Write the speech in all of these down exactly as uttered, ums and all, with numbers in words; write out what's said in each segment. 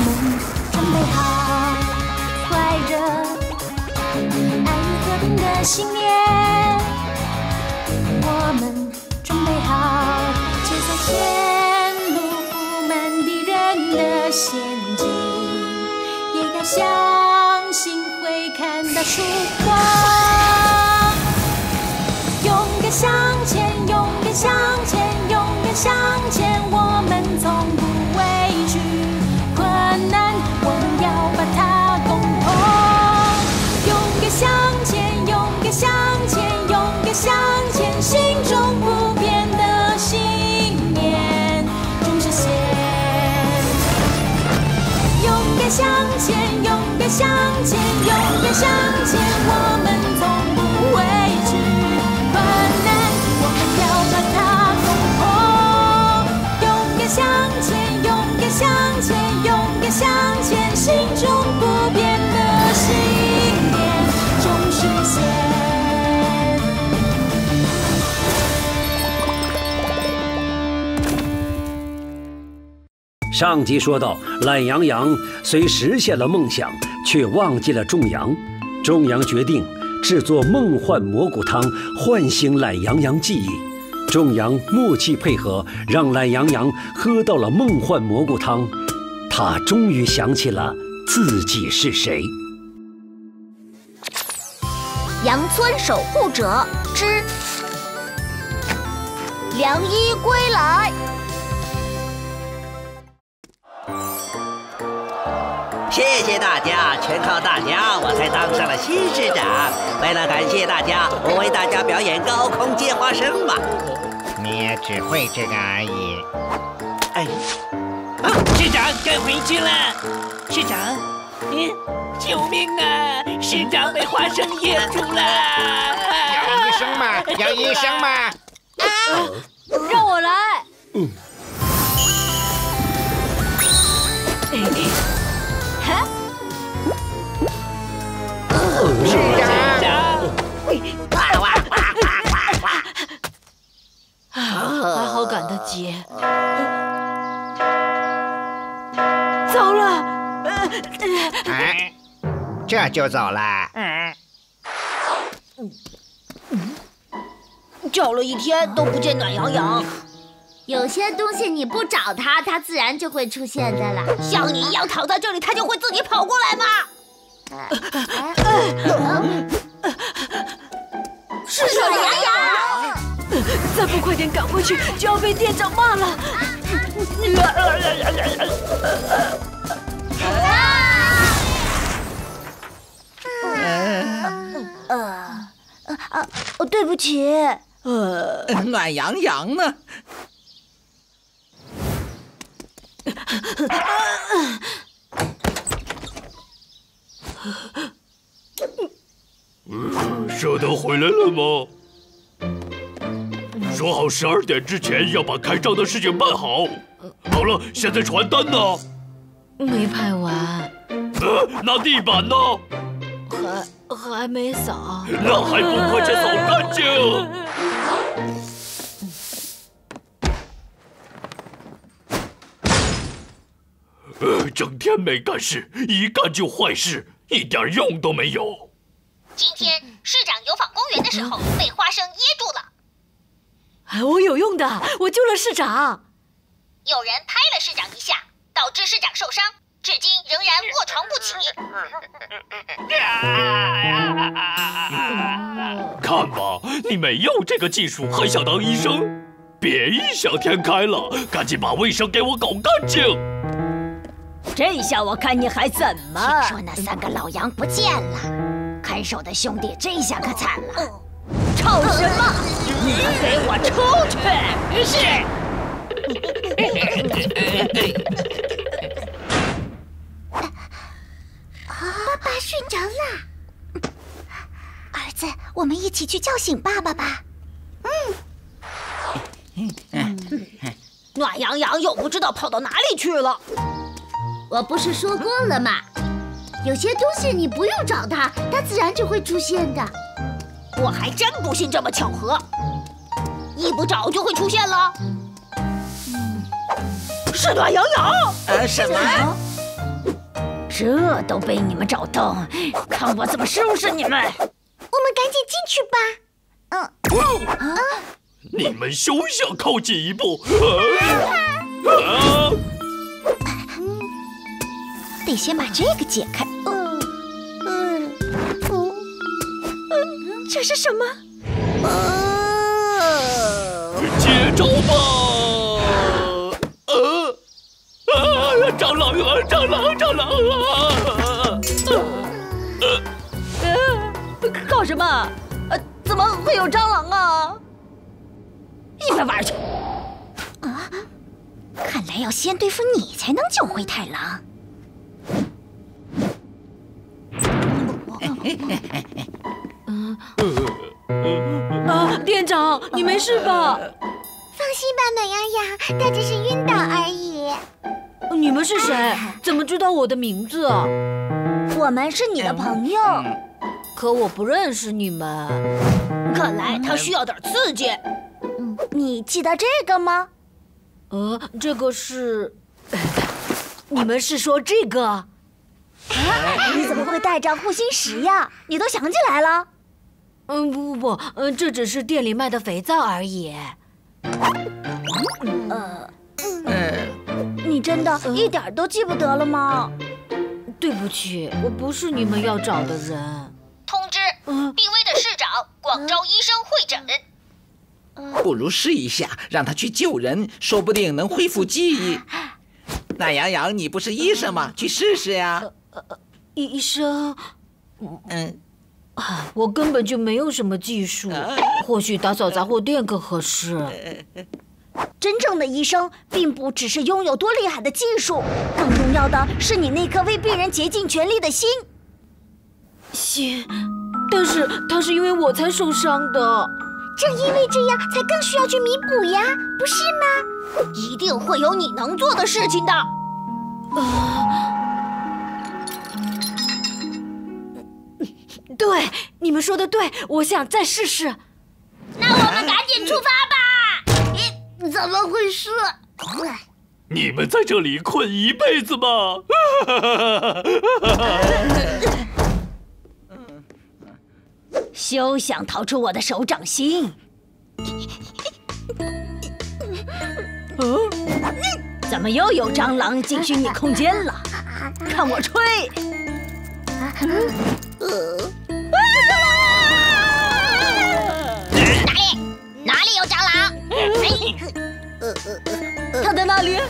们准备好怀着爱与和平的信念，我们准备好解散陷入不满敌人的陷阱，也要相信会看到曙光。勇敢向前，勇敢向前，勇敢向前，我们从不畏惧困难，我们要把它攻破。勇敢向前，勇敢向前，勇敢向前，心中不变的信念终实现。勇敢向前，勇敢向前，勇敢向前，我们从不畏惧困难，我们要把它攻破。勇敢向前，勇敢向前，勇敢向前，心中不变的信念终实现。 上集说到，懒羊羊虽实现了梦想，却忘记了种羊。种羊决定制作梦幻蘑菇汤，唤醒懒羊羊记忆。种羊默契配合，让懒羊羊喝到了梦幻蘑菇汤。他终于想起了自己是谁。 羊村守护者之良医归来。 谢谢大家，全靠大家，我才当上了新市长。为了感谢大家，我为大家表演高空接花生吧。 你也只会这个而已。 哎， 啊，市长该回去了。市长，嗯，救命啊！市长被花生噎住了。 有医生吗？有医生吗？ 啊！让我来。 嗯。 市长， 哇哇哇哇哇！ 还好赶得及。糟了！ 哎，这就走了。 找了一天都不见暖洋洋。 有些东西你不找它，它自然就会出现的啦。 像你一样躺在这里，它就会自己跑过来吗？是暖洋洋！再不快点赶回去，就要被店长骂了。呃呃呃，对不起。 呃，暖洋洋呢？ 嗯，舍得回来了吗？说好十二点之前要把开张的事情办好。好了，现在传单呢？ 没拍完。 呃，那地板呢？ 还还没扫。 那还不快去扫干净！呃，整天没干事，一干就坏事，一点用都没有。 今天市长游访公园的时候，被花生噎住了。 哎，我有用的，我救了市长。 有人拍了市长一下，导致市长受伤，至今仍然卧床不起。 看吧，你没有这个技术，还想当医生？别异想天开了，赶紧把卫生给我搞干净。 这下我看你还怎么？ 听说那三个老羊不见了，看守的兄弟这下可惨了。 吵什么？你们给我出去！ 是。 爸爸睡着了。儿子，我们一起去叫醒爸爸吧。 嗯。暖洋洋又不知道跑到哪里去了。 我不是说过了吗？有些东西你不用找它，它自然就会出现的。 我还真不信这么巧合，一不找就会出现了。嗯，是暖洋洋。 呃，什么？ 这都被你们找到，看我怎么收拾你们！ 我们赶紧进去吧。嗯啊！你们休想靠近一步！啊啊、 得先把这个解开。嗯嗯嗯，这是什么？ 呃，接招吧！呃啊！蟑螂啊！蟑螂！蟑螂啊！ 呃，搞什么？呃，怎么会有蟑螂啊？ 你们玩去！啊，看来要先对付你才能救回太郎。 啊，店长，你没事吧？ 放心吧，暖洋洋，他只是晕倒而已。 你们是谁？怎么知道我的名字啊？ 我们是你的朋友， 可我不认识你们。 看来他需要点刺激。 嗯，你记得这个吗？ 呃，这个是……你们是说这个？啊， 你怎么会带着护心石呀？你都想起来了？ 嗯，不不不，嗯，这只是店里卖的肥皂而已。 呃，嗯，你真的一点都记不得了吗？ 对不起，我不是你们要找的人。 通知，病危的市长广招医生会诊。 不如试一下，让他去救人，说不定能恢复记忆。那洋洋，你不是医生吗？去试试呀。 呃呃，医生， 嗯， 啊，我根本就没有什么技术，或许打扫杂货店更合适。 真正的医生并不只是拥有多厉害的技术，更重要的是你那颗为病人竭尽全力的心。 心，但是他是因为我才受伤的。 正因为这样，才更需要去弥补呀，不是吗？ 一定会有你能做的事情的。 啊，对，你们说的对，我想再试试。 那我们赶紧出发吧！ 咦，怎么回事？ 你们在这里困一辈子吗？ 休想逃出我的手掌心！嗯，怎么又有蟑螂进虚拟空间了？看我吹！ 哪里？哪里有蟑螂？ 他在那里。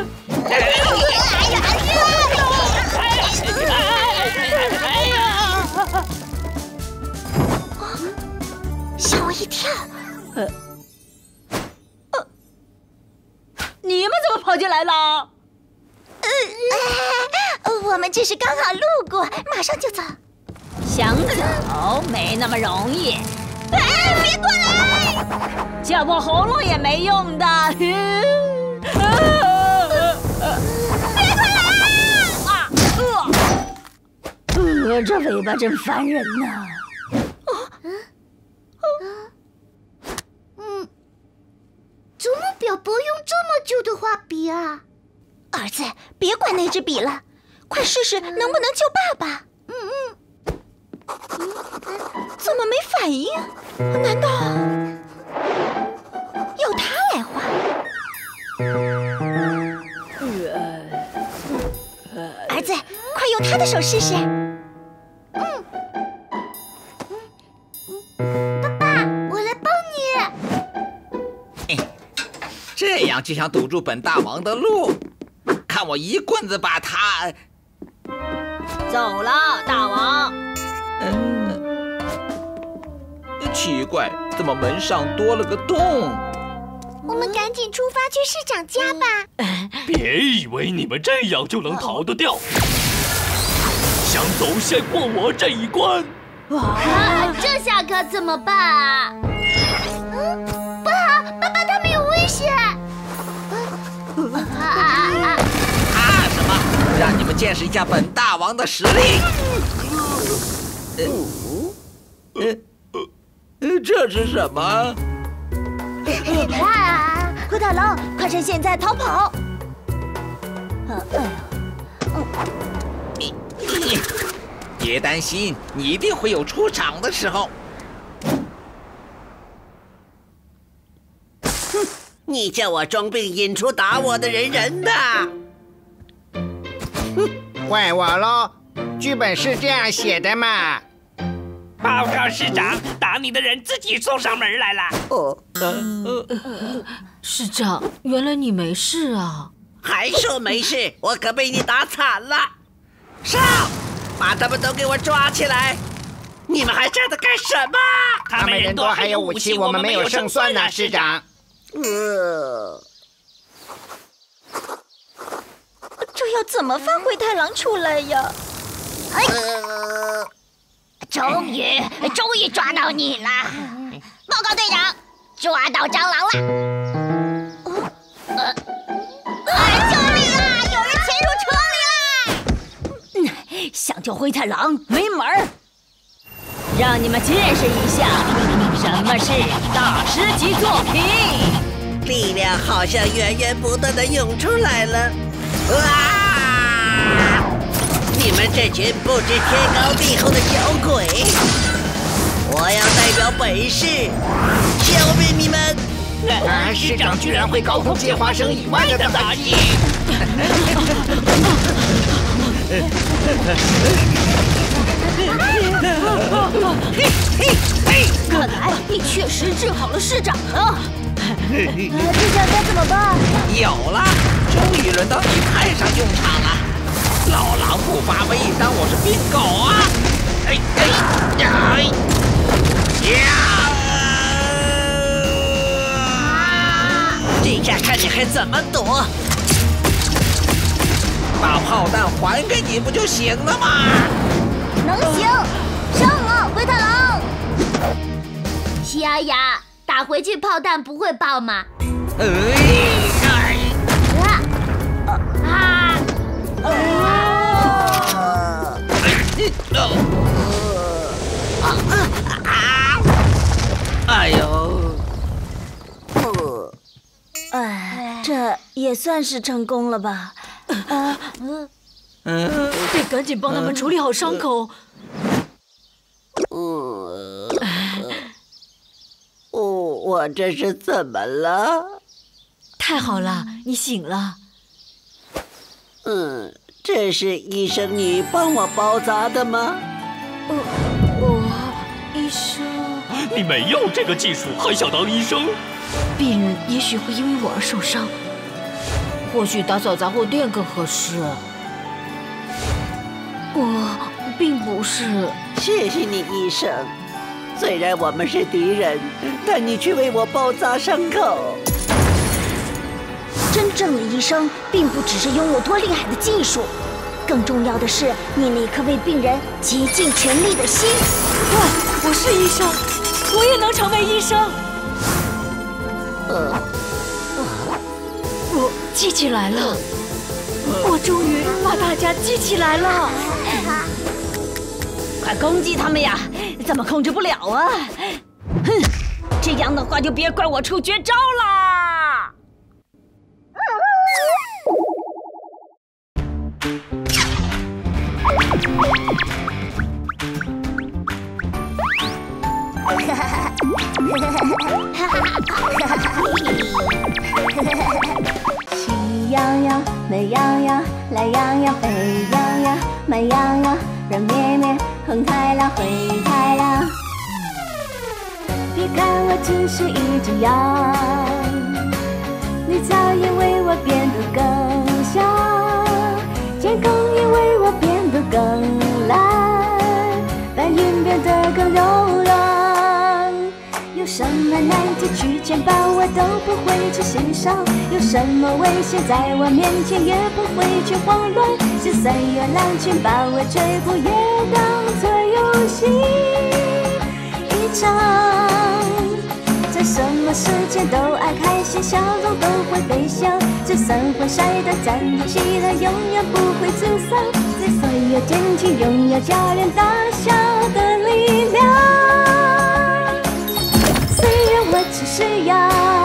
吓我一跳！ 呃，呃，你们怎么跑进来了？ 呃，我们只是刚好路过，马上就走。 想走没那么容易。 哎，别过来！ 叫破喉咙也没用的。 别过来！ 啊！呃，呃，这尾巴真烦人呐。 祖母表伯用这么久的画笔啊！儿子，别管那支笔了，快试试能不能救爸爸。嗯嗯。怎么没反应？难道由他来画？儿子，快用他的手试试。嗯嗯，爸爸，我来帮你。 这样就想堵住本大王的路，看我一棍子把他…… 走了，大王。 嗯，奇怪，怎么门上多了个洞？ 我们赶紧出发去市长家吧。 别以为你们这样就能逃得掉，想走先过我这一关。 啊，这下可怎么办啊？嗯，不好，爸爸他们有危险！ 怕什么？让你们见识一下本大王的实力！呃呃，这是什么？ 啊！灰太狼，快趁现在逃跑！哎呀，嗯， 别担心，你一定会有出场的时候。 哼，你叫我装病引出打我的人人的。 哼，怪我喽，剧本是这样写的嘛。 报告市长，打你的人自己送上门来了。 哦， 呃呃，市长，原来你没事啊？ 还说没事，我可被你打惨了。上，把他们都给我抓起来！你们还站着干什么？ 他们人多还有武器，我们没有胜算呢，市长。 呃， 这要怎么发灰太狼出来呀？哎， 呃， 终于，终于抓到你了！报告队长，抓到蟑螂了！哦，呃，啊！救命啊！有人潜入车里了！ 嗯，想救灰太狼没门儿！让你们见识一下什么是大师级作品。 力量好像源源不断的涌出来了！啊！你们这群不知天高地厚的小鬼！我要代表本市消灭你们！ 啊！市长居然会高空接花生以外的打击！ 看来你确实治好了市长了。 队长该怎么办？ 有了，终于轮到你派上用场了。老狼不发威，当我是病狗啊！哎哎呀！呀！ 这下看你还怎么躲！ 把炮弹还给你不就行了吗？ 能行，上啊，灰太狼！丫丫，打回去炮弹不会爆吗？ 哎哎！ 啊啊！ 哎呦！ 哎，这也算是成功了吧？啊， 嗯，得赶紧帮他们处理好伤口。 嗯，哦，我这是怎么了？ 太好了，你醒了。 嗯，这是医生你帮我包扎的吗？ 我我医生， 你没有这个技术，还想当医生？ 病人也许会因为我而受伤，或许打扫杂货店更合适。我并不是。 谢谢你，医生。虽然我们是敌人，但你却为我包扎伤口。 真正的医生并不只是拥有多厉害的技术，更重要的是你那颗为病人竭尽全力的心。 对，我是医生，我也能成为医生。 呃， 我记起来了，我终于把大家记起来了。 快攻击他们呀！怎么控制不了啊？哼，这样的话就别怪我出绝招啦！ 喜羊羊、美羊羊、懒羊羊、沸羊羊、慢羊羊、软绵绵、红太狼、灰太狼。别看我只是一只羊，绿草也为我变得更香，天空也为我变得更蓝，白云变得更柔软。有什么难题去牵绊我都不会去欣赏，有什么危险在我面前也不会去慌乱，就算有狼群把我追捕也当作游戏一场。在什么时间都爱开心，笑容都会飞翔，就算会晒得沾着喜乐永远不会沮丧，在所有天气拥有教练大小的力量。虽然我只是羊，